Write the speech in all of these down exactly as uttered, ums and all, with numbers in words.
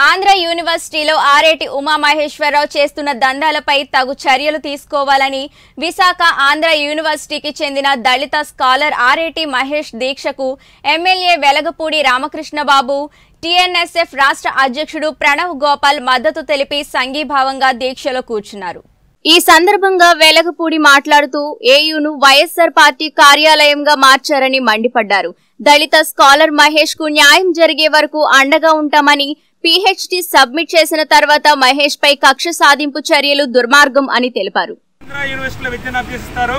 ఆంధ్ర యూనివర్సిటీలో ఆరేటి ఉమామహేశ్వరరావు చేస్తున్న దందాలపై తగు చర్యలు తీసుకోవాలని విశాఖ ఆంధ్ర యూనివర్సిటీకి చెందిన దళిత స్కాలర్ ఆరేటి మహేష్ దీక్షకు ఎమ్మెల్యే వెలగపూడి రామకృష్ణబాబు టీఎన్ఎస్ఎఫ్ రాష్ట్ర అధ్యక్షుడు ప్రణవ్ గోపాల్ మద్దతు తెలిపి సంఘీభావంగా దీక్షలో కూర్చున్నారు. ఈ సందర్భంగా వెలగపూడి మాట్లాడుతూ ఏయూను వైఎస్ఆర్ పార్టీ కార్యాలయంగా మార్చారని మండిపడ్డారు. దళిత స్కాలర్ మహేష్ కు న్యాయం జరిగే వరకు అండగా ఉంటామని, పీహెచ్డీ సబ్మిట్ చేసిన తర్వాత మహేష్ పై కక్ష సాధింపు చర్యలు దుర్మార్గం అని తెలిపారు. యూనివర్సిటీలో విద్యను అభ్యసిస్తారు.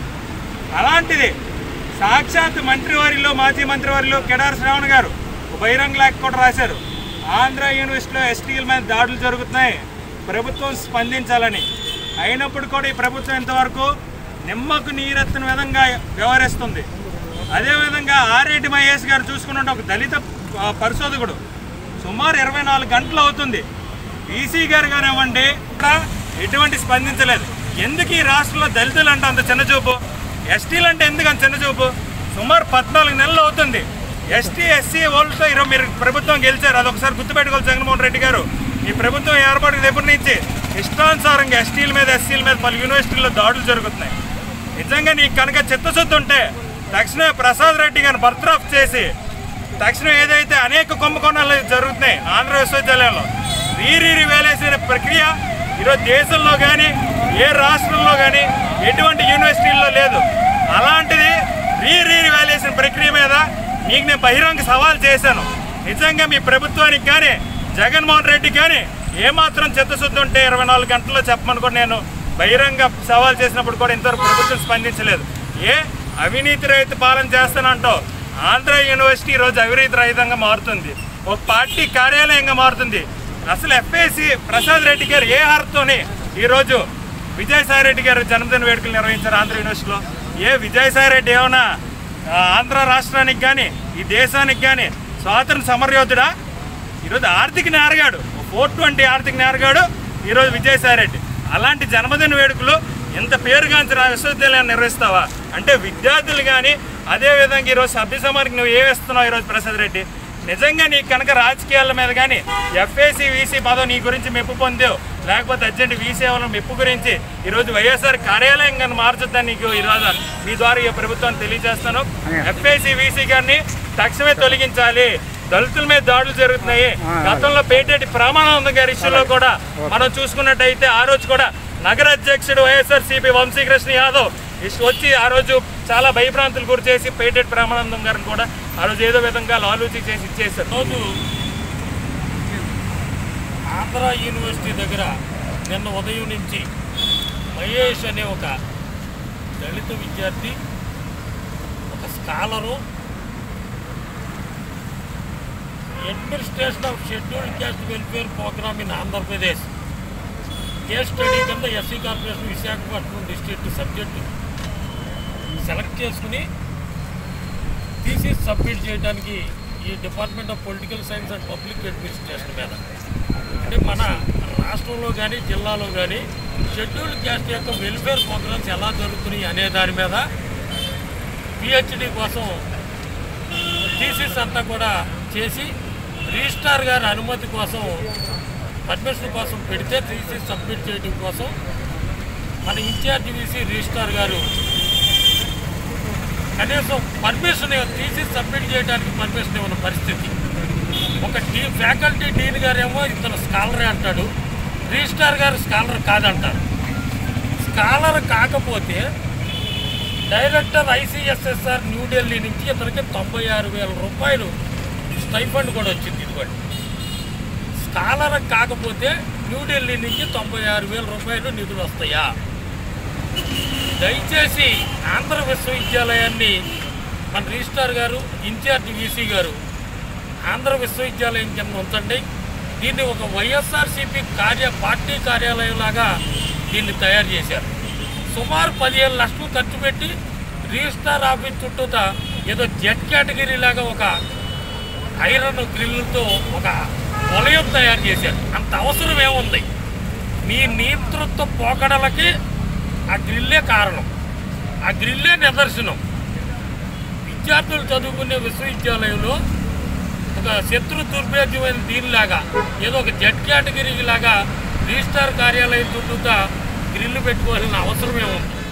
అలాంటిది సాక్షాత్ మంత్రివారిలో మాజీ మంత్రివారిలో కెడార్ శ్రావణ్ గారు బహిరంగ లేఖ కూడా రాశారు. ఆంధ్ర యూనివర్సిటీలో ఎస్టీల మీద దాడులు జరుగుతున్నాయి, ప్రభుత్వం స్పందించాలని. అయినప్పుడు కూడా ఈ ప్రభుత్వం ఇంతవరకు నిమ్మకు నీరెత్తిన విధంగా వ్యవహరిస్తుంది. అదేవిధంగా ఆరేటి మహేష్ గారు చూసుకున్నట్టు ఒక దళిత పరిశోధకుడు సుమారు ఇరవై నాలుగు గంటలు అవుతుంది. ఈసీ గారు కానివ్వండి ఎటువంటి స్పందించలేదు. ఎందుకు ఈ రాష్ట్రంలో దళితులు అంటే అంత చిన్నచూపు, ఎస్టీలు అంటే ఎందుకు అంత చిన్నచూపు? సుమారు పద్నాలుగు నెలలు అవుతుంది. ఎస్టీ ఎస్సీ వాళ్ళతో ఈరోజు మీరు ప్రభుత్వం గెలిచారు, అదొకసారి గుర్తుపెట్టుకోవాలి. జగన్మోహన్ రెడ్డి గారు ఈ ప్రభుత్వం ఏర్పాటు దగ్గర నుంచి ఇష్టానుసారంగా ఎస్టీల మీద ఎస్సీల మీద పలు యూనివర్సిటీల్లో దాడులు జరుగుతున్నాయి. నిజంగా నీకు కనుక చిత్తశుద్ధి ఉంటే తక్షణమే ప్రసాద్ రెడ్డి గారిని బర్తరఫ్ చేసి తక్షణం ఏదైతే అనేక కుంభకోణాలు జరుగుతున్నాయి ఆంధ్ర విశ్వవిద్యాలయంలో రీరీ వేలేసిన ప్రక్రియ ఈరోజు దేశంలో కానీ ఏ రాష్ట్రంలో కానీ ఎటువంటి యూనివర్సిటీల్లో లేదు. అలాంటిది రీరీ వేలేసిన ప్రక్రియ మీద మీకు నేను బహిరంగ సవాల్ చేశాను. నిజంగా మీ ప్రభుత్వానికి కానీ జగన్మోహన్ రెడ్డి కానీ ఏమాత్రం చిత్తశుద్ధి ఉంటే ఇరవై నాలుగు గంటల్లో చెప్పమని కూడా నేను బహిరంగ సవాల్ చేసినప్పుడు కూడా ఇంతవరకు ప్రభుత్వం స్పందించలేదు. ఏ అవినీతి రహిత పాలన చేస్తానంటావు? ఆంధ్ర యూనివర్సిటీ ఈరోజు అవినీతి రహితంగా మారుతుంది, ఒక పార్టీ కార్యాలయంగా మారుతుంది. అసలు ఎఫ్ఏసి ప్రసాద్ రెడ్డి గారు ఏ అర్హతతోని ఈరోజు విజయసాయి రెడ్డి గారు జన్మదిన వేడుకలు నిర్వహించారు ఆంధ్ర యూనివర్సిటీలో? ఏ విజయసాయి రెడ్డి ఏమైనా ఆంధ్ర రాష్ట్రానికి కానీ ఈ దేశానికి కానీ స్వాతంత్ర సమరయోధుడా? ఈరోజు ఆర్థిక నేరగాడు, ఫోర్ ట్వంటీ ఆర్థిక నేరగాడు ఈరోజు విజయసాయి రెడ్డి. అలాంటి జన్మదిన వేడుకలు ఎంత పేరుగాంచిన విశ్వవిద్యాలయాన్ని నిర్వహిస్తావా? అంటే విద్యార్థులు కానీ అదేవిధంగా ఈరోజు సభ్య సమానికి నువ్వు ఏమిస్తున్నావు ఈరోజు ప్రసాద్ రెడ్డి? నిజంగా నీకు కనుక రాజకీయాల మీద కానీ ఎఫ్ఏసి వీసీ పదవి నీ గురించి మెప్పు పొందావు, లేకపోతే అర్జెంట్ వీసీ వాళ్ళ మెప్పు గురించి ఈరోజు వైఎస్ఆర్ కార్యాలయం కానీ మార్చొద్దని నీకు ఈరోజు మీ ద్వారా ఈ ప్రభుత్వాన్ని తెలియజేస్తాను. ఎఫ్ఏసి వీసీ గారిని తక్షణమే తొలగించాలి. దళితుల మీద దాడులు జరుగుతున్నాయి. గతంలో పేటెట్టి ప్రమాణానంద గారి ఇష్యూలో కూడా మనం చూసుకున్నట్టయితే ఆ రోజు కూడా నగర అధ్యక్షుడు వైఎస్ఆర్సీపీ వంశీకృష్ణ యాదవ్ వచ్చి ఆ రోజు చాలా భయభ్రాంతులు గురి చేసి పేటెట్టి ప్రమాణానందం గారిని కూడా ఆ రోజు ఏదో విధంగా లాలూచి చేసి ఇచ్చేశారు. రోజు ఆంధ్ర యూనివర్సిటీ దగ్గర నిన్న ఉదయం నుంచి మహేష్ అనే ఒక దళిత విద్యార్థి, ఒక scholar, administration of scheduled caste welfare programme in Andhra Pradesh case study కింద SC corporation Visakhapatnam district subject select చేసుకుని థీసిస్ సబ్మిట్ చేయడానికి ఈ department of political science and public administration మీద, అంటే మన రాష్ట్రంలో కానీ జిల్లాలో కానీ షెడ్యూల్డ్ క్యాస్ట్ యొక్క వెల్ఫేర్ ప్రోగ్రామ్స్ ఎలా జరుగుతున్నాయి అనే దాని మీద పిహెచ్డి కోసం థీసిస్ అంతా కూడా చేసి రిజిస్ట్రార్ గారి అనుమతి కోసం పర్మిషన్ కోసం పెడితే థీసిస్ సబ్మిట్ చేయడం కోసం మన ఇన్ఛార్జ్ వీసీ రిజిస్ట్రార్ గారు కనీసం పర్మిషన్ థీసిస్ సబ్మిట్ చేయడానికి పర్మిషన్ ఇవ్వని పరిస్థితి. ఒక టీ ఫ్యాకల్టీ డీన్ గారేమో ఇతను స్కాలరే అంటాడు, రిజిస్ట్రార్ గారు స్కాలర్ కాదంటారు. స్కాలర్ కాకపోతే డైరెక్టర్ ఐసీఎస్ఎస్ఆర్ న్యూఢిల్లీ నుంచి ఇతనికి తొంభై ఆరు వేల రూపాయలు స్టైఫండ్ కూడా వచ్చింది. ఇదిగోండి, స్కాలర్ కాకపోతే న్యూఢిల్లీ నుంచి తొంభై ఆరు వేల రూపాయలు నిధులు వస్తాయా? దయచేసి ఆంధ్ర విశ్వవిద్యాలయాన్ని మన రిజిస్ట్రార్ గారు, ఇన్ఛార్జ్ వీసీ గారు ఆంధ్ర విశ్వవిద్యాలయం కింద ఉంచండి. దీన్ని ఒక వైఎస్ఆర్సీపీ కార్య పార్టీ కార్యాలయంలాగా దీన్ని తయారు చేశారు. సుమారు పదిహేను లక్షలు ఖర్చు పెట్టి రిజిస్ట్రార్ ఆఫీస్ చుట్టూత ఏదో జెడ్ కేటగిరీ లాగా ఒక ఐరన్ గ్రిల్తో ఒక వలయం తయారు చేశారు. అంత అవసరం ఏముంది? మీ నేతృత్వ పోకడలకి ఆ గ్రిల్లే కారణం, ఆ గ్రిల్లే నిదర్శనం. విద్యార్థులు చదువుకునే విశ్వవిద్యాలయంలో ఒక ఒక శత్రు దుర్భేద్యమైన దీనిలాగా ఏదో ఒక జెడ్ కేటగిరీ లాగా రిజిస్ట్రార్ కార్యాలయం చుట్టూతా గ్రిల్లు పెట్టుకోవాల్సిన అవసరమే ఉంది.